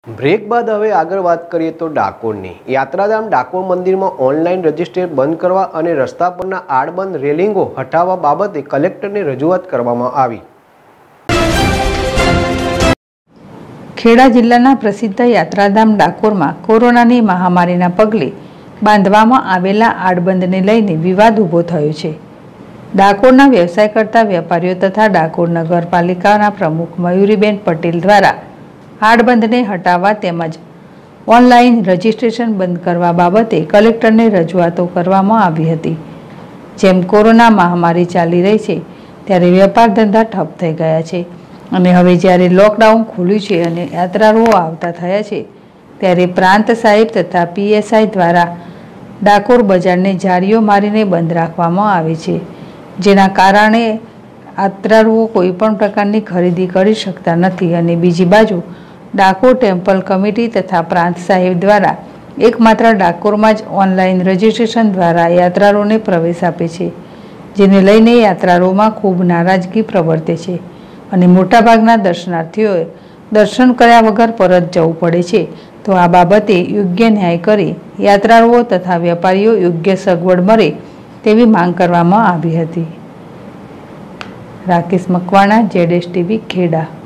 Break બાદ હવે આગળ વાત કરીએ તો ડાકોરની યાત્રાધામ ડાકોર મંદિરમાં ઓનલાઈન રજીસ્ટ્રેશન બંધ કરવા અને રસ્તા પરના આડબંધ રેલિંગો હટાવવા બાબતે કલેક્ટરને રજૂઆત કરવામાં આવી। ખેડા જિલ્લાના પ્રસિદ્ધ યાત્રાધામ ડાકોરમાં કોરોનાની મહામારીના પગલે બાંધવામાં આવેલા આડબંધને લઈને વિવાદ ઊભો થયો છે। ડાકોરના વ્યવસાય કરતા વેપારીઓ તથા ડાકોર નગરપાલિકાના પ્રમુખ મયુરીબેન પટેલ દ્વારા આડબંધને હટાવવા તેમજ ઓનલાઈન રજીસ્ટ્રેશન બંધ કરવા બાબતે કલેક્ટરને રજૂઆતો કરવામાં આવી હતી। જેમ કોરોના મહામારી ચાલી રહી છે ત્યારે વેપાર ધંધા ઠપ થઈ ગયા છે અને હવે જ્યારે લોકડાઉન ખુલ્યું છે અને યાત્રાળુઓ આવતા થયા છે ત્યારે પ્રાંત સાહેબ તથા પીએસઆઈ દ્વારા ડાકોર બજારને જાળીઓ મારીને બંધ રાખવામાં આવે છે, જેના કારણે યાત્રાળુઓ કોઈપણ પ્રકારની ખરીદી કરી શકતા નથી અને બીજી બાજુ ડાકોર ટેમ્પલ કમિટી તથા પ્રાંત સાહેબ દ્વારા એકમાત્ર ડાકોરમાં જ ઓનલાઈન રજીસ્ટ્રેશન દ્વારા યાત્રાળુઓને પ્રવેશ આપે છે, જેને લઈને યાત્રાળુઓમાં ખૂબ નારાજગી પ્રવર્તે છે અને મોટાભાગના દર્શનાર્થીઓએ દર્શન કર્યા વગર પરત જવું પડે છે। તો આ બાબતે યોગ્ય ન્યાય કરી યાત્રાળુઓ તથા વેપારીઓ યોગ્ય સગવડ મળે તેવી માંગ કરવામાં આવી હતી। રાકેશ મકવાણા, ZSTV, ખેડા।